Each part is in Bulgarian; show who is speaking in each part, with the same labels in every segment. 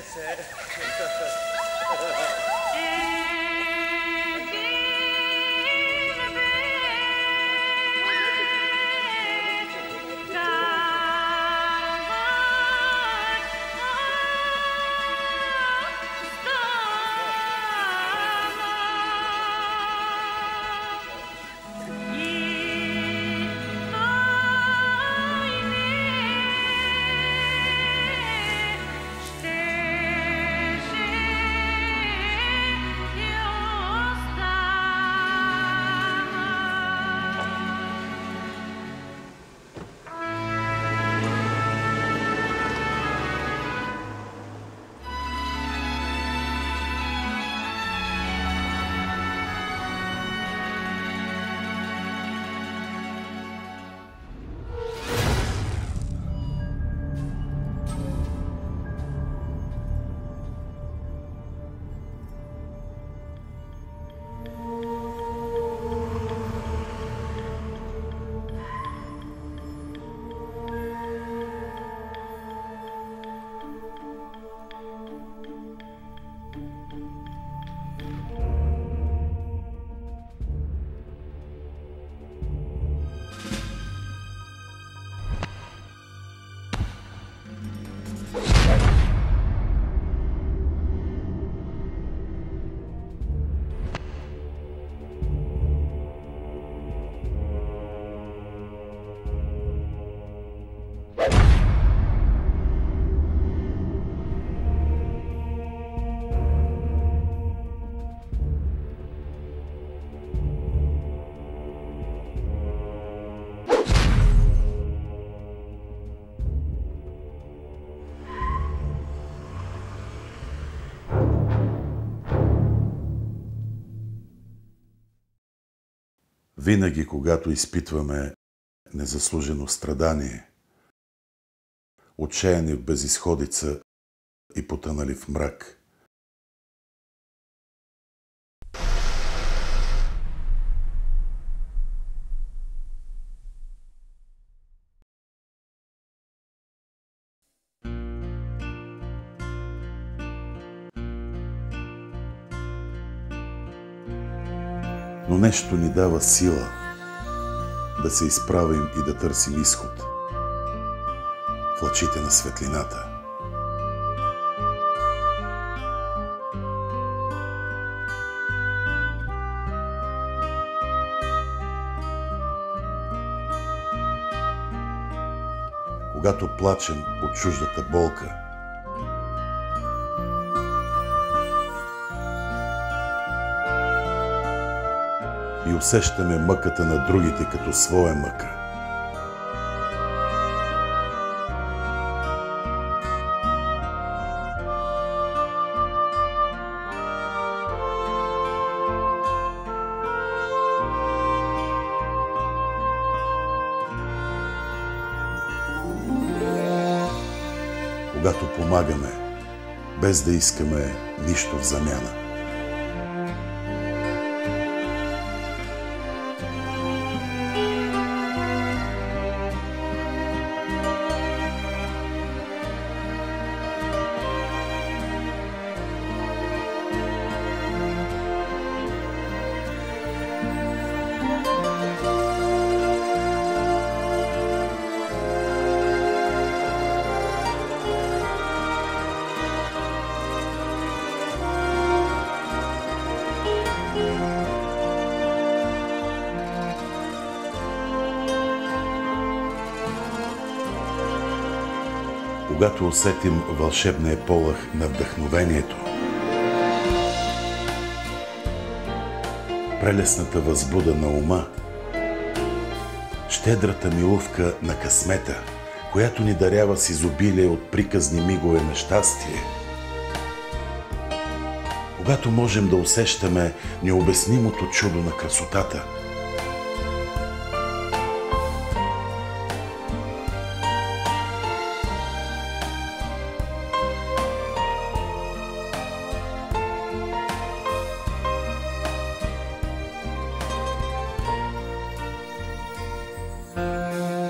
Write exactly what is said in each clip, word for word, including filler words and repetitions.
Speaker 1: Винаги, когато изпитваме незаслужено страдание, отчаяни в безизходица и потънали в мрак, но нещо ни дава сила да се изправим и да търсим изход в лъчите на светлината. Когато плачем от чуждата болка, и усещаме мъката на другите като своя мъка. Когато помагаме, без да искаме нищо в замяна. Когато усетим вълшебния полъх на вдъхновението, прелесната възбуда на ума, щедрата милувка на късмета, която ни дарява с изобилие от приказни мигове на щастие, когато можем да усещаме необяснимото чудо на красотата,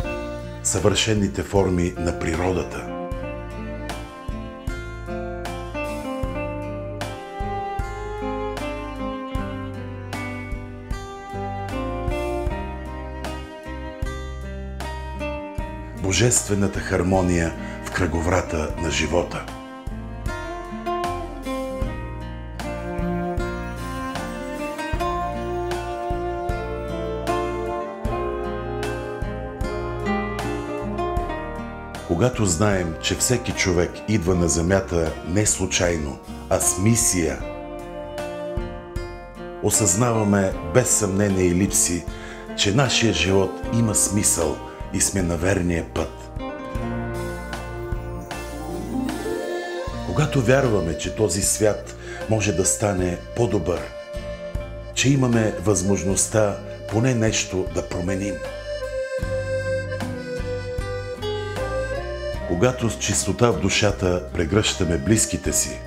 Speaker 1: съвършените форми на природата, божествената хармония в кръговрата на живота. Когато знаем, че всеки човек идва на земята не случайно, а с мисия, осъзнаваме без съмнение и липси, че нашия живот има смисъл и сме на верния път. Когато вярваме, че този свят може да стане по-добър, че имаме възможността поне нещо да променим, когато с чистота в душата прегръщаме близките си,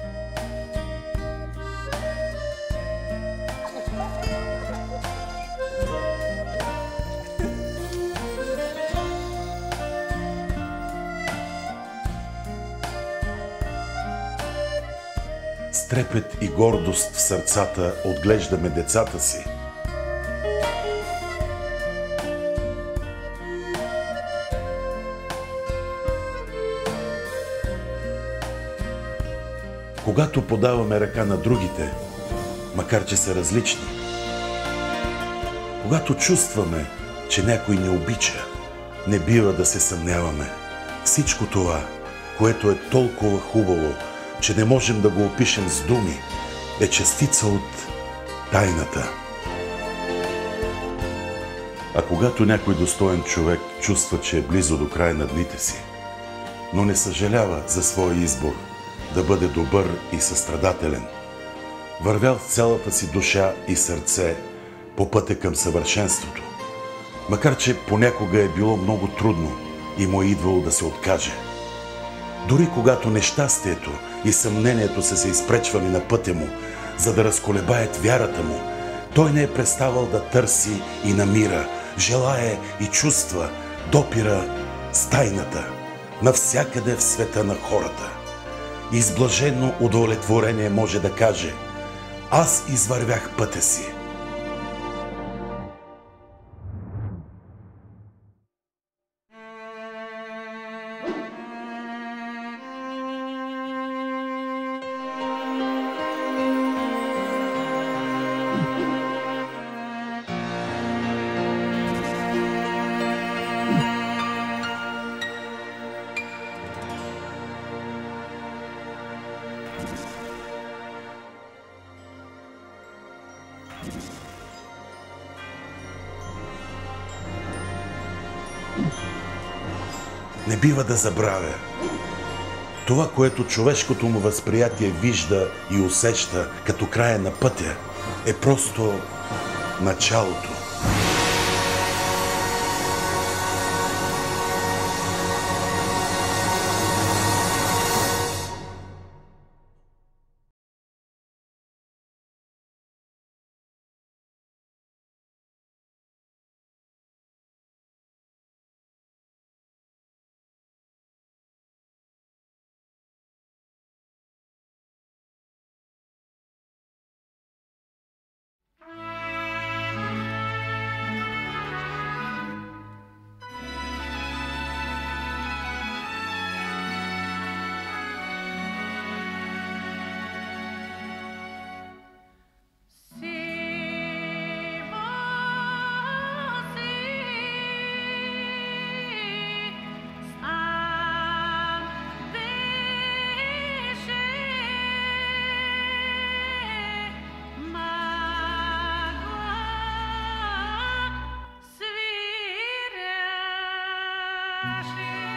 Speaker 1: с трепет и гордост в сърцата отглеждаме децата си, когато подаваме ръка на другите, макар че са различни, когато чувстваме, че някой ни обича, не бива да се съмняваме. Всичко това, което е толкова хубаво, че не можем да го опишем с думи, е частица от тайната. А когато някой достоен човек чувства, че е близо до края на дните си, но не съжалява за своя избор да бъде добър и състрадателен, вървял с цялата си душа и сърце по пътя към съвършенството, макар че понякога е било много трудно и му е идвало да се откаже. Дори когато нещастието и съмнението са се изпречвали на пътя му, за да разколебаят вярата му, той не е преставал да търси и намира, желае и чувства, допира с тайната навсякъде в света на хората. И с блаженно удовлетворение може да каже: аз извървях пътя си. Не бива да забравя. Това, което човешкото му възприятие вижда и усеща като края на пътя, е просто началото.
Speaker 2: She